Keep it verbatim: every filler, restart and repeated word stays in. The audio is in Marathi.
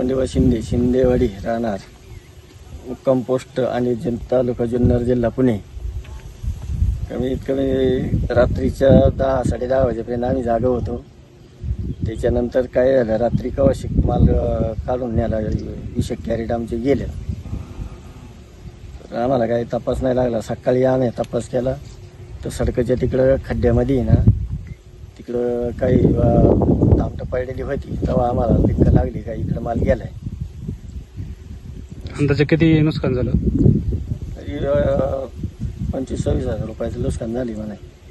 ज्ञानदेव शिंदे शिंदेवाडी राहणार मुक्काम पोस्ट आणि जन तालुका जुन्नर जिल्हा पुणे. कमीत कमी रात्रीच्या दहा साडे दहा वाजेपर्यंत आम्ही जागा होतो. त्याच्यानंतर काय झालं, रात्री कवाशिक माल काढून न्यायला विषय कॅरेट आमचे गेले. तर आम्हाला काही तपास नाही लागला. सकाळी आम्ही तपास केला तर सडकाच्या तिकडं खड्ड्यामध्ये ना तिकडं काही तामटं पडलेली होती. तेव्हा आम्हाला लिंक लागली का इकडं माल गेलाय. अंदाजे किती नुकसान झालं? तरी पंचवीस सव्वीस हजार रुपयाचं नुकसान झाली म्हणे.